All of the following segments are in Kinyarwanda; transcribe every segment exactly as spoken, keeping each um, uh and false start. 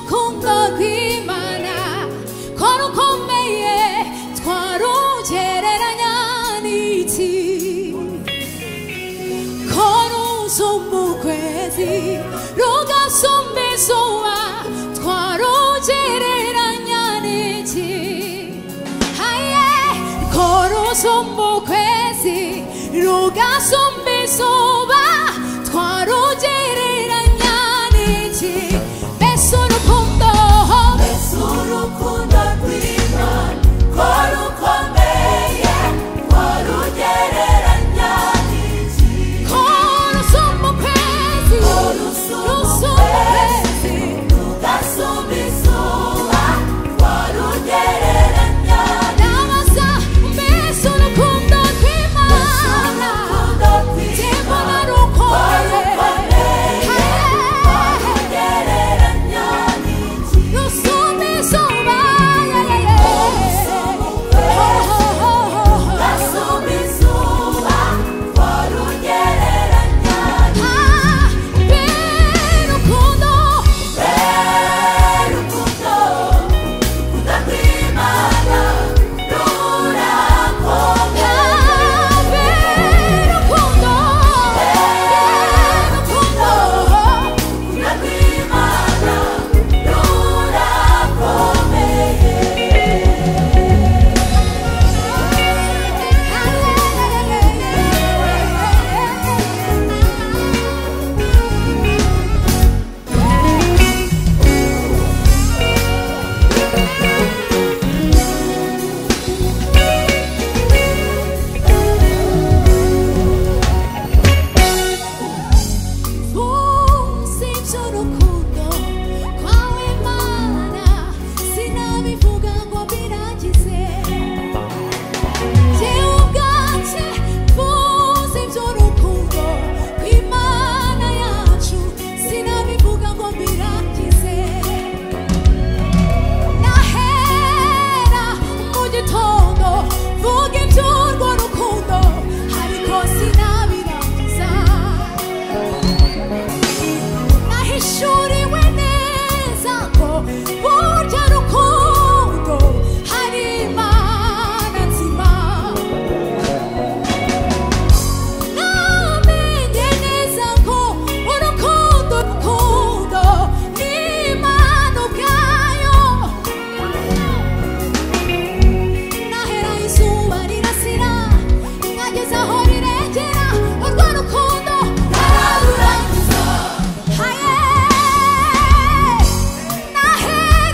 urukundo rw'Imana ko rukomeye twarugereranya n'iki ko rusumba ukwezi rugasumba izuba twarugereranya n'iki haye ko rusumba ukwezi rugasumba izuba twarugereranya n'iki mbese urukundo mbese urukundo rw'Imana ko rukomeye twarugereranya n'iki ko rusumba ukwezi rusumba ukwezi rugasumba izuba twarugereranya n'abaza mbese urukundo rw'Imana Imana rukomeye twarugereranya n'iki rusumba izuba rusumba izuba twarugereranya Urukundo Urukundo Urukundo rw'Imana rurakomeye Urukundo Urukundo Urukundo rw'Imana Usibye urukundo kwawe Mana sinabivuga ngo birangize Jewe ubwanje mvuze iby'urukundo rw'Imana yacu sinabivuga ngo birangize Nahera mu gitondo vuga iby'urwo rukundo ariko sinabirangiza Nahishuriwe neza ko burya rukundo hari Imana nzima Namenye neza ko urukundo rukundo ni Imana ubwayo Nahera izuba rirasira nkageza aho rirengera urwo rukundo ararurangiza Haye Nahera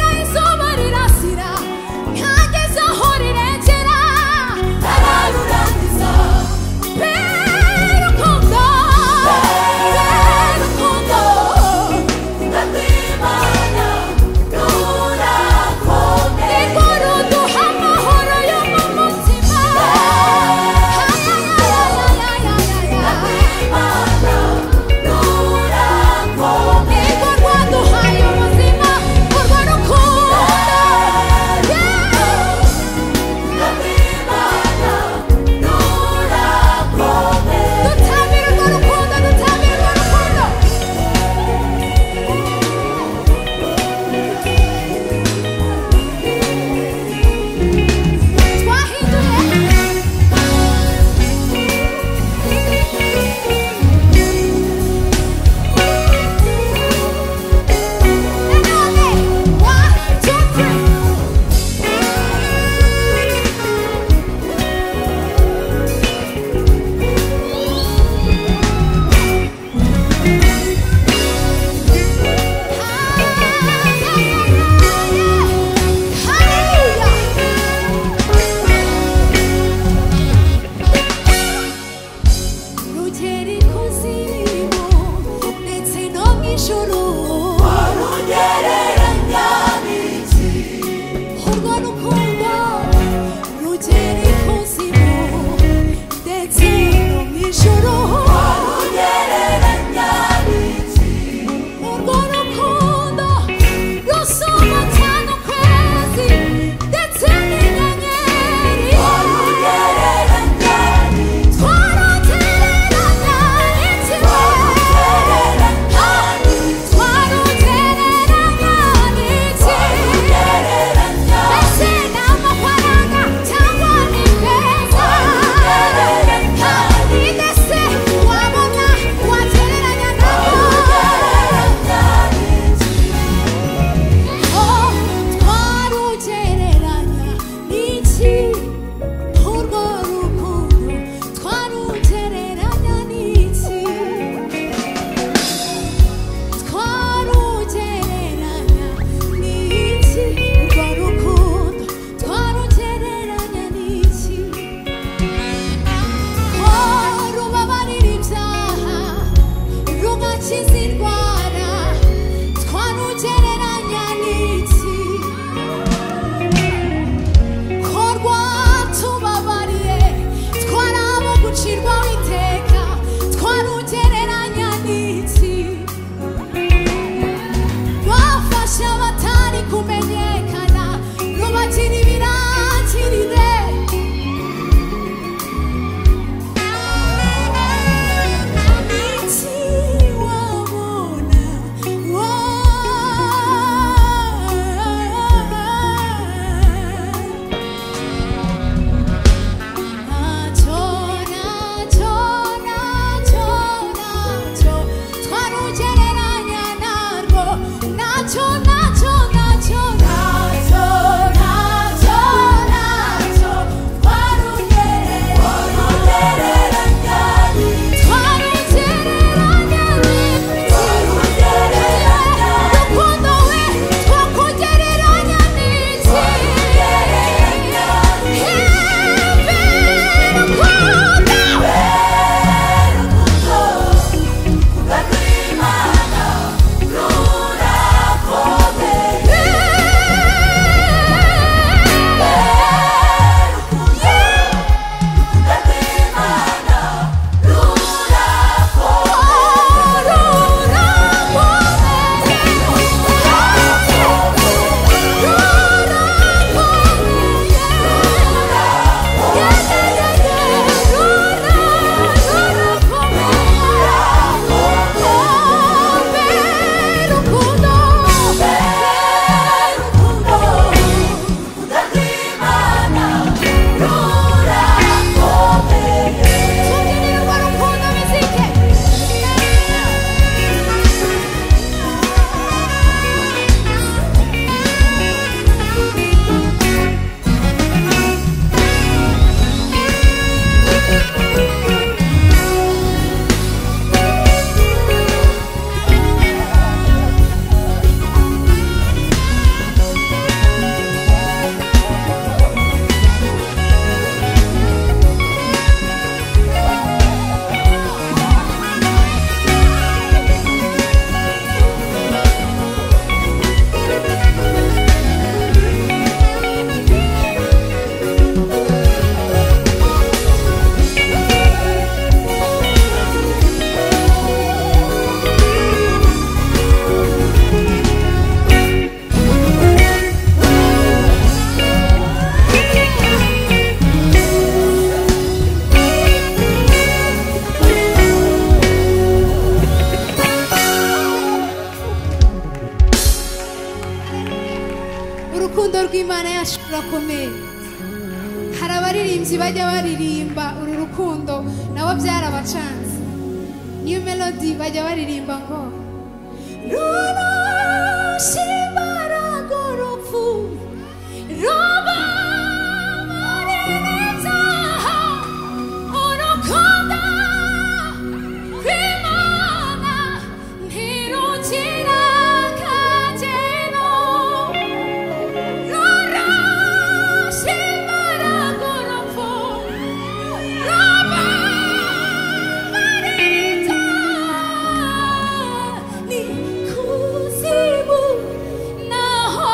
urukundo rw'Imana yacu rurakomeye. Hari abaririmbyi bajya baririmba uru rukundo nabo byarabacanze. New melody bajya baririmba ngo runoshimara gorupfu roba marineza urukundo rw'Imana ntirukira kageno runoshimara gorupfu roba marineza ni kuzimu naho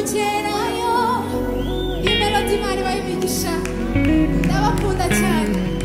rugerayo. Iyi melody Imana ibahe imigisha, ndabakunda cyane.